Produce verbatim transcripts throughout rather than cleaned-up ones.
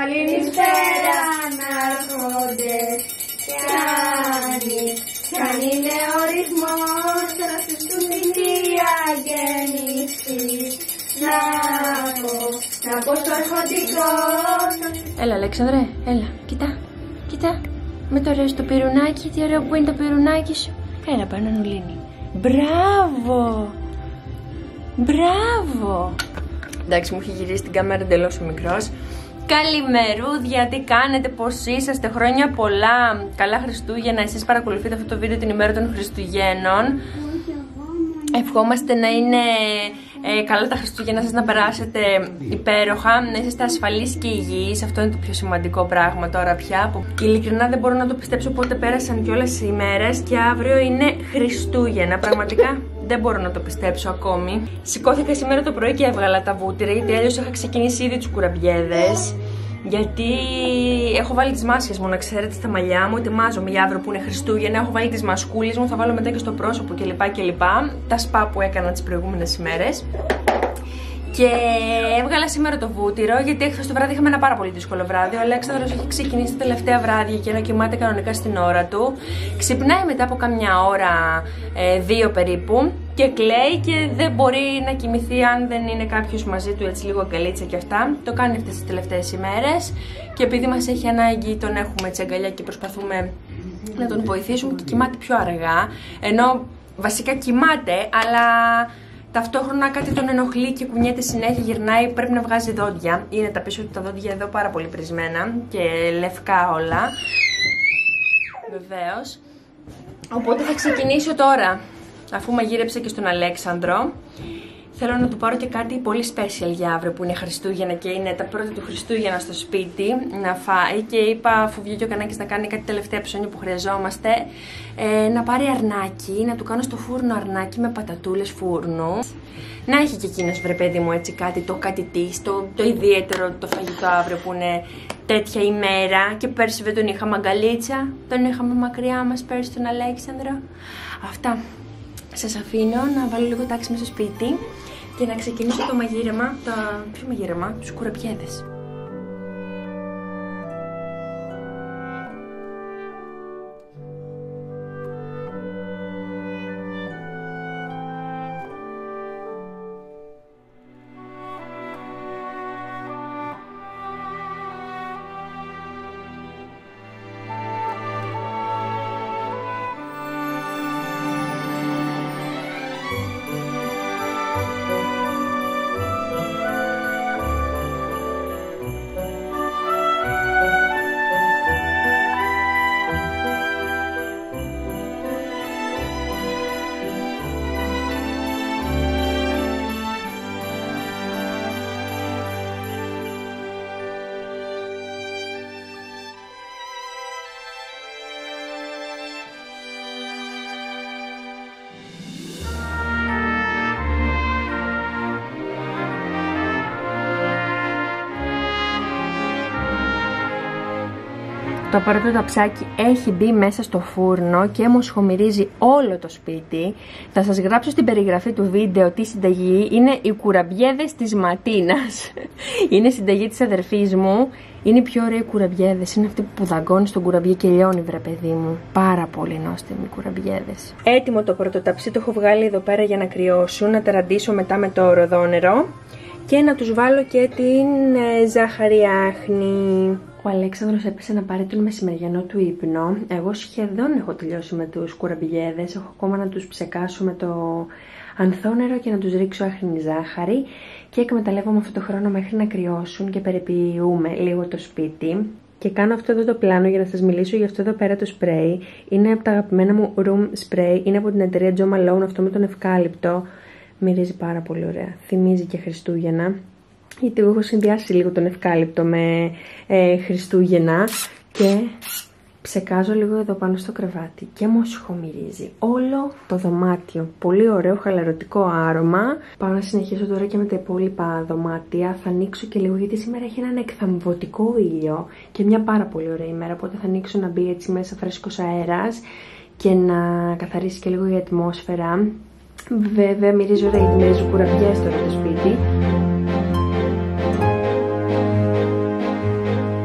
καληνύστερα να έρχονται κι αν είναι ο ρυθμός θα στηθούν την αγέννησης. Να πω, να πω στο αρχοντικό. Έλα Αλέξανδρε, έλα, κοιτά, κοιτά. Με το ωραίο στο πυρουνάκι, τι ωραίο που είναι το πυρουνάκι σου. Έλα πάνω Νουλίνη. Μπράβο! Μπράβο! Εντάξει, μου έχει γυρίσει την κάμερα εντελώς ο μικρός. Καλημερούδια, τι κάνετε, πώς είσαστε, χρόνια πολλά, καλά Χριστούγεννα. Εσείς παρακολουθείτε αυτό το βίντεο την ημέρα των Χριστουγέννων. Ευχόμαστε να είναι ε, καλά τα Χριστούγεννα σας, να περάσετε υπέροχα, να είστε ασφαλείς και υγιείς. Αυτό είναι το πιο σημαντικό πράγμα τώρα πια. Και ειλικρινά δεν μπορώ να το πιστέψω πότε πέρασαν κιόλας οι ημέρες και αύριο είναι Χριστούγεννα. Πραγματικά δεν μπορώ να το πιστέψω ακόμη. Σηκώθηκα σήμερα το πρωί και έβγαλα τα βούτυρα, γιατί αλλιώς είχα ξεκινήσει ήδη τους κουραμπιέδες. Γιατί έχω βάλει τις μάσκες μου, να ξέρετε, στα μαλλιά μου. Ετοιμάζομαι για αύριο που είναι Χριστούγεννα. Έχω βάλει τις μασκούλες μου, θα βάλω μετά και στο πρόσωπο κλπ. κλπ. Τα σπα που έκανα τις προηγούμενες ημέρες. Και έβγαλα σήμερα το βούτυρο, γιατί χθες το βράδυ είχαμε ένα πάρα πολύ δύσκολο βράδυ. Ο Αλέξανδρος έχει ξεκινήσει τα τελευταία βράδια και ενώ κοιμάται κανονικά στην ώρα του, ξυπνάει μετά από καμιά ώρα, ε, δύο περίπου, και κλαίει και δεν μπορεί να κοιμηθεί αν δεν είναι κάποιος μαζί του, έτσι λίγο αγκαλίτσα και αυτά. Το κάνει αυτές τις τελευταίες ημέρες και επειδή μας έχει ανάγκη, τον έχουμε έτσι αγκαλιά και προσπαθούμε να τον βοηθήσουμε, και κοιμάται πιο αργά. Ενώ βασικά κοιμάται, αλλά ταυτόχρονα κάτι τον ενοχλεί και κουνιέται συνέχεια, γυρνάει, πρέπει να βγάζει δόντια. Είναι τα πίσω του τα δόντια εδώ πάρα πολύ πρισμένα και λευκά όλα. Βεβαίως. Οπότε θα ξεκινήσω τώρα, αφού μαγείρεψα και στον Αλέξανδρο. Θέλω να του πάρω και κάτι πολύ special για αύριο που είναι Χριστούγεννα και είναι τα πρώτα του Χριστούγεννα στο σπίτι να φάει. Και είπα, αφού βγήκε ο Κανάκης να κάνει κάτι τελευταία ψώνια που χρειαζόμαστε, ε, να πάρει αρνάκι, να του κάνω στο φούρνο αρνάκι με πατατούλες φούρνου. Να έχει και εκείνος, βρε παιδί μου, έτσι κάτι, το κάτι της, το, το ιδιαίτερο το φαγητό αύριο που είναι τέτοια ημέρα. Και πέρσι δεν τον είχαμε αγκαλίτσα, τον είχαμε μακριά μας πέρσι τον Αλέξανδρο. Αυτά. Σας αφήνω να βάλω λίγο τάξη μέσα στο σπίτι και να ξεκινήσω το μαγείρεμα, τα... ποιο μαγείρεμα, τους κουραμπιέδες. Το πρώτο ταψάκι έχει μπει μέσα στο φούρνο και μοσχομυρίζει όλο το σπίτι. Θα σας γράψω στην περιγραφή του βίντεο τι συνταγή είναι. Οι κουραμπιέδες της Ματίνας. Είναι συνταγή της αδερφής μου. Είναι οι πιο ωραίοι κουραμπιέδες. Είναι αυτοί που δαγκώνει στον κουραμπιέ και λιώνει, βρε παιδί μου. Πάρα πολύ νόστιμοι κουραμπιέδες. Έτοιμο το πρώτο ταψί, το έχω βγάλει εδώ πέρα για να κρυώσουν. Να τα ραντίσω μετά με το ροδόνερο. Και να τους βάλω και την ε, ζάχαρη άχνη. Ο Αλέξανδρος έπεσε να πάρει τον μεσημεριανό του ύπνο. Εγώ σχεδόν έχω τελειώσει με τους κουραμπιέδες. Έχω ακόμα να τους ψεκάσω με το ανθόνερο και να τους ρίξω άχνη ζάχαρη. Και εκμεταλλεύομαι αυτό το χρόνο μέχρι να κρυώσουν και περιποιούμε λίγο το σπίτι. Και κάνω αυτό εδώ το πλάνο για να σας μιλήσω για αυτό εδώ πέρα το σπρέι. Είναι από τα αγαπημένα μου room spray. Είναι από την εταιρεία Jo Malone, αυτό με τον ευκάλυπτο. Μυρίζει πάρα πολύ ωραία. Θυμίζει και Χριστούγεννα. Γιατί εγώ έχω συνδυάσει λίγο τον ευκάλυπτο με ε, Χριστούγεννα. Και ψεκάζω λίγο εδώ πάνω στο κρεβάτι. Και μοσχομυρίζει όλο το δωμάτιο. Πολύ ωραίο χαλαρωτικό άρωμα. Πάω να συνεχίσω τώρα και με τα υπόλοιπα δωμάτια. Θα ανοίξω και λίγο γιατί σήμερα έχει έναν εκθαμβωτικό ήλιο. Και μια πάρα πολύ ωραία ημέρα. Οπότε θα ανοίξω να μπει έτσι μέσα φρέσκος αέρας. Και να καθαρίσει και λίγο η ατμόσφαιρα. Βέβαια μυρίζει ωραία γιατί μυρίζουν κουραμπιές τώρα στο σπίτι.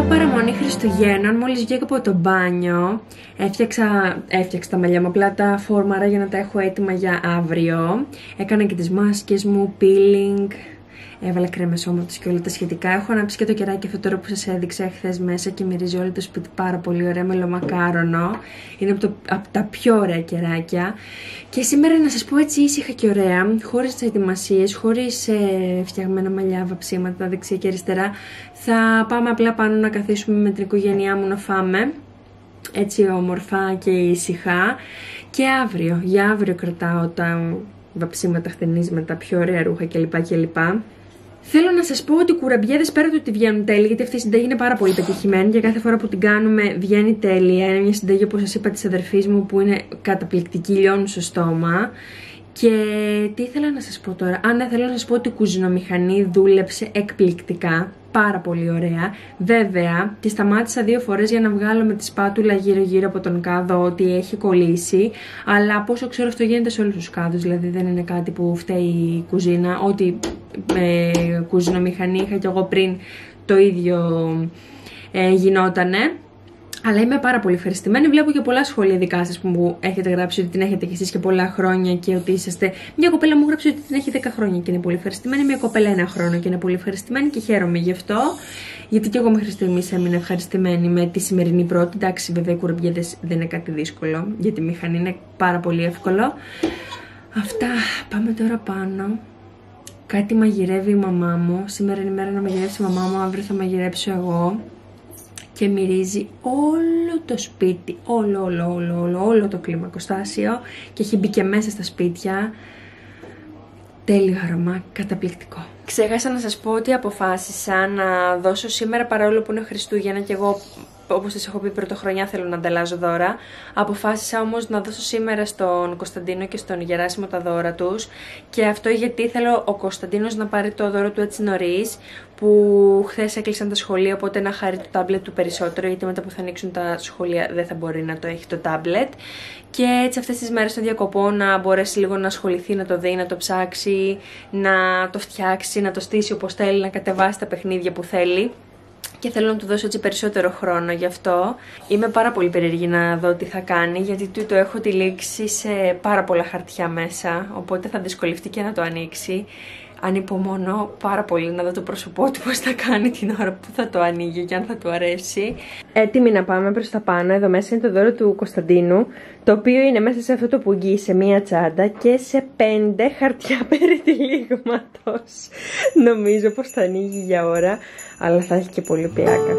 Είχα παραμονή Χριστουγέννων, μόλις βγήκα από το μπάνιο. Έφτιαξα, έφτιαξα τα μαλλιά μου, απλά τα φόρμαρα για να τα έχω έτοιμα για αύριο. Έκανα και τις μάσκες μου, peeling. Έβαλα κρέμες σώματος και όλα τα σχετικά. Έχω ανάψει και το κεράκι αυτό τώρα που σας έδειξα χθες μέσα και μυρίζει όλο το σπίτι πάρα πολύ ωραία, μελομακάρονο. Είναι από, το, από τα πιο ωραία κεράκια. Και σήμερα να σας πω έτσι ήσυχα και ωραία, χωρίς τις ετοιμασίες, χωρίς ε, φτιαγμένα μαλλιά, βαψίματα δεξιά και αριστερά. Θα πάμε απλά πάνω να καθίσουμε με την οικογένειά μου να φάμε. Έτσι όμορφα και ήσυχα. Και αύριο, για αύριο κρατάω τα βαψίματα, χτενίσματα, πιο ωραία ρούχα κλπ. κλπ. Θέλω να σας πω ότι οι κουραμπιέδες πέρα του ότι βγαίνουν τέλεια, γιατί αυτή η συνταγή είναι πάρα πολύ πετυχημένη και κάθε φορά που την κάνουμε βγαίνει τέλεια. Είναι μια συνταγή, όπως σας είπα, της αδερφής μου που είναι καταπληκτική, λιώνουν στο στόμα. Και τι ήθελα να σας πω τώρα. Α, ναι, θέλω να σας πω ότι η κουζινομηχανή δούλεψε εκπληκτικά. Πάρα πολύ ωραία. Βέβαια, τη σταμάτησα δύο φορές για να βγάλω με τη σπάτουλα γύρω-γύρω από τον κάδο ότι έχει κολλήσει. Αλλά από όσο ξέρω, αυτό γίνεται σε όλους τους κάδους. Δηλαδή, δεν είναι κάτι που φταίει η κουζίνα. Ό,τι με κουζινομηχανή είχα κι εγώ πριν, το ίδιο ε, γινότανε. Αλλά είμαι πάρα πολύ ευχαριστημένη. Βλέπω και πολλά σχόλια δικά σας που μου έχετε γράψει ότι την έχετε κι εσείς και πολλά χρόνια και ότι είσαστε. Μια κοπέλα μου γράψει ότι την έχει δέκα χρόνια και είναι πολύ ευχαριστημένη. Μια κοπέλα ένα χρόνο και είναι πολύ ευχαριστημένη και χαίρομαι γι' αυτό. Γιατί και εγώ μέχρι στιγμής έμεινα ευχαριστημένη με τη σημερινή πρώτη. Εντάξει, βέβαια οι κουραμπιέδες δεν είναι κάτι δύσκολο, γιατί η μηχανή είναι πάρα πολύ εύκολο. Αυτά. Πάμε τώρα πάνω. Κάτι μαγειρεύει η μαμά μου. Σήμερα είναι η μέρα να μαγειρεύσει η μαμά μου, αύριο θα μαγειρέψω εγώ. Και μυρίζει όλο το σπίτι, όλο, όλο, όλο, όλο, όλο το κλιμακοστάσιο και έχει μπει και μέσα στα σπίτια. Τέλειο αρώμα, καταπληκτικό. Ξέχασα να σας πω ότι αποφάσισα να δώσω σήμερα, παρόλο που είναι Χριστούγεννα και εγώ, όπως σας έχω πει, πρωτοχρονιά θέλω να ανταλλάζω δώρα. Αποφάσισα όμως να δώσω σήμερα στον Κωνσταντίνο και στον Γεράσιμο τα δώρα τους. Και αυτό γιατί θέλω ο Κωνσταντίνος να πάρει το δώρο του έτσι νωρίς, που χθες έκλεισαν τα σχολεία, οπότε να χαρεί το τάμπλετ του περισσότερο, γιατί μετά που θα ανοίξουν τα σχολεία δεν θα μπορεί να το έχει το τάμπλετ. Και έτσι αυτές τις μέρες των διακοπών να μπορέσει λίγο να ασχοληθεί, να το δει, να το ψάξει, να το φτιάξει, να το στήσει όπως θέλει, να κατεβάσει τα παιχνίδια που θέλει. Και θέλω να του δώσω έτσι περισσότερο χρόνο γι' αυτό. Είμαι πάρα πολύ περίεργη να δω τι θα κάνει, γιατί του το έχω τυλίξει σε πάρα πολλά χαρτιά μέσα, οπότε θα δυσκολευτεί και να το ανοίξει. Ανυπομονώ πάρα πολύ να δω το πρόσωπό του πώς θα κάνει την ώρα που θα το ανοίγει και αν θα του αρέσει. Έτοιμοι να πάμε προς τα πάνω. Εδώ μέσα είναι το δώρο του Κωνσταντίνου, το οποίο είναι μέσα σε αυτό το πουγγί, σε μία τσάντα και σε πέντε χαρτιά περί τυλίγματος. Νομίζω πως θα ανοίγει για ώρα, αλλά θα έχει και πολύ πλάκα.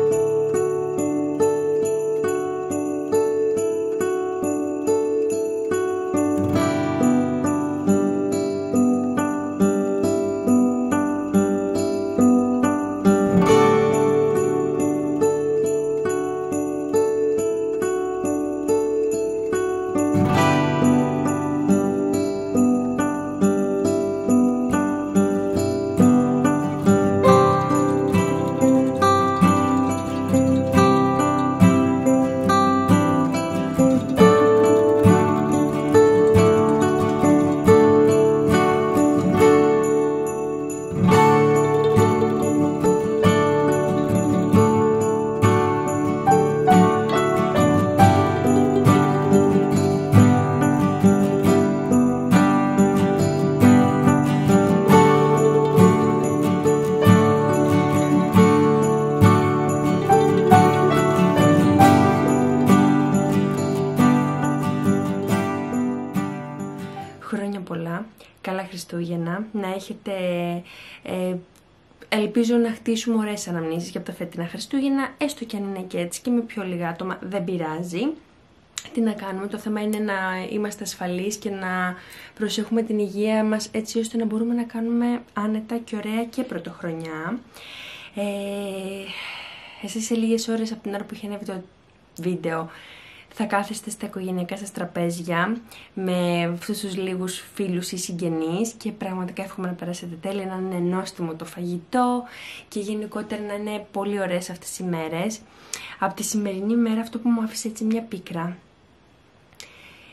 Χρόνια πολλά, καλά Χριστούγεννα, να έχετε, ε, ελπίζω να χτίσουμε ωραίες αναμνήσεις για από τα φετινά Χριστούγεννα, έστω και αν είναι και έτσι και με πιο λίγα άτομα, δεν πειράζει. Τι να κάνουμε, το θέμα είναι να είμαστε ασφαλείς και να προσέχουμε την υγεία μας έτσι ώστε να μπορούμε να κάνουμε άνετα και ωραία και πρωτοχρονιά. Ε, εσείς σε λίγες ώρες από την ώρα που είχε ανέβει το βίντεο θα κάθεστε στα οικογενειακά σας τραπέζια με αυτούς τους λίγους φίλους ή συγγενείς και πραγματικά εύχομαι να περάσετε τέλεια, να είναι νόστιμο το φαγητό και γενικότερα να είναι πολύ ωραίες αυτές οι μέρες. Από τη σημερινή μέρα αυτό που μου άφησε έτσι μια πίκρα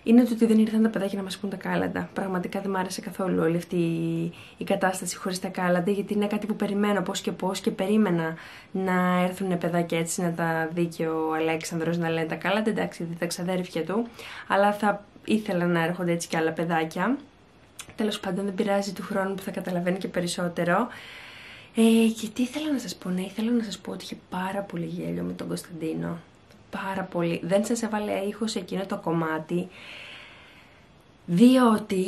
είναι το ότι δεν ήρθαν τα παιδάκια να μας πούν τα κάλαντα. Πραγματικά δεν μ' άρεσε καθόλου όλη αυτή η κατάσταση χωρίς τα κάλαντα, γιατί είναι κάτι που περιμένω πώς και πώς και περίμενα να έρθουν παιδάκια έτσι να τα δει και ο Αλέξανδρος να λένε τα κάλαντα. Εντάξει, δεν τα ξαδέρφια του, αλλά θα ήθελα να έρχονται έτσι και άλλα παιδάκια. Τέλος πάντων, δεν πειράζει, του χρόνου που θα καταλαβαίνει και περισσότερο. Ε, και τι ήθελα να σας πω, ναι, ήθελα να σας πω ότι είχε πάρα πολύ γέλιο με τον Κωνσταντίνο. Πάρα πολύ. Δεν σας έβαλε ήχο σε εκείνο το κομμάτι, διότι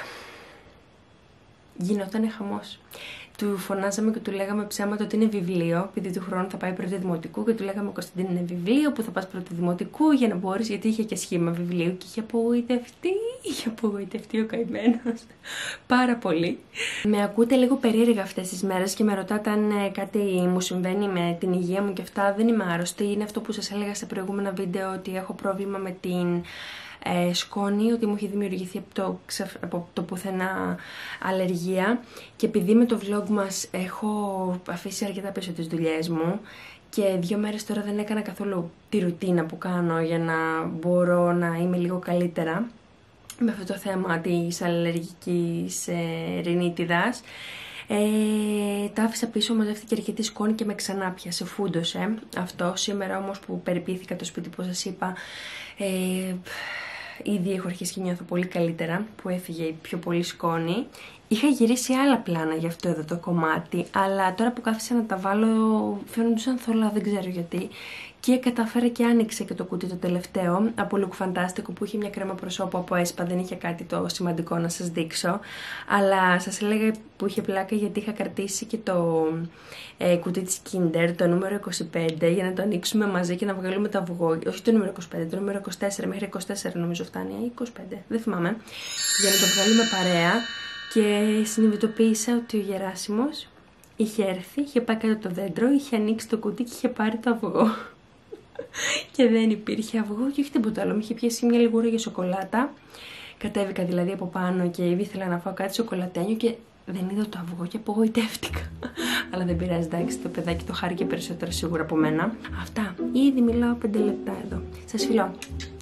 γινόταν χαμός. Του φωνάζαμε και του λέγαμε ψέματα ότι είναι βιβλίο, επειδή του χρόνου θα πάει πρώτη δημοτικού, και του λέγαμε Κωνσταντίνο είναι βιβλίο που θα πας πρώτη δημοτικού για να μπορείς, γιατί είχε και σχήμα βιβλίου και είχε απογοητευτεί, είχε απογοητευτεί ο καημένος πάρα πολύ. Με ακούτε λίγο περίεργα αυτές τις μέρες και με ρωτάτε αν κάτι μου συμβαίνει με την υγεία μου και αυτά. Δεν είμαι άρρωστη, είναι αυτό που σας έλεγα σε προηγούμενα βίντεο, ότι έχω πρόβλημα με την Ε, σκόνη, ότι μου έχει δημιουργηθεί από το, από το πουθενά αλλεργία, και επειδή με το vlog μας έχω αφήσει αρκετά πίσω τις δουλειές μου και δύο μέρες τώρα δεν έκανα καθόλου τη ρουτίνα που κάνω για να μπορώ να είμαι λίγο καλύτερα με αυτό το θέμα της αλλεργικής ε, ρινίτιδας. Ε, τα άφησα πίσω, μαζεύτηκε αρκετή σκόνη και με ξανά πιάσε, φούντωσε αυτό. Σήμερα όμως που περιποιήθηκα το σπίτι που σας είπα, ε, ήδη έχω αρχίσει και νιώθω πολύ καλύτερα που έφυγε η πιο πολύ σκόνη. Είχα γυρίσει άλλα πλάνα για αυτό εδώ το κομμάτι, αλλά τώρα που κάθισα να τα βάλω φαίνονταν θολά, δεν ξέρω γιατί. Και κατάφερα και άνοιξε και το κουτί το τελευταίο από Look Fantastic, που είχε μια κρέμα προσώπου από ΕΣΠΑ, δεν είχε κάτι το σημαντικό να σας δείξω. Αλλά σας έλεγα που είχε πλάκα γιατί είχα κρατήσει και το ε, κουτί της Kinder, το νούμερο είκοσι πέντε, για να το ανοίξουμε μαζί και να βγάλουμε το αυγό. Όχι το νούμερο είκοσι πέντε, το νούμερο είκοσι τέσσερα, μέχρι είκοσι τέσσερα νομίζω φτάνει, ή είκοσι πέντε, δεν θυμάμαι. Για να το βγάλουμε παρέα. Και συνειδητοποίησα ότι ο Γεράσιμος είχε έρθει, είχε πάει κάτω το δέντρο, είχε ανοίξει το κουτί και είχε πάρει το αυγό. Και δεν υπήρχε αυγό και όχι τίποτα άλλο. Μου είχε πιάσει μια λιγούρα για σοκολάτα. Κατέβηκα δηλαδή από πάνω και ήθελα να φάω κάτι σοκολατένιο και δεν είδα το αυγό και απογοητεύτηκα. Αλλά δεν πειράζει, εντάξει, το παιδάκι το χάρηκε περισσότερο σίγουρα από μένα. Αυτά. Ήδη μιλάω πέντε λεπτά εδώ. Σας φιλώ.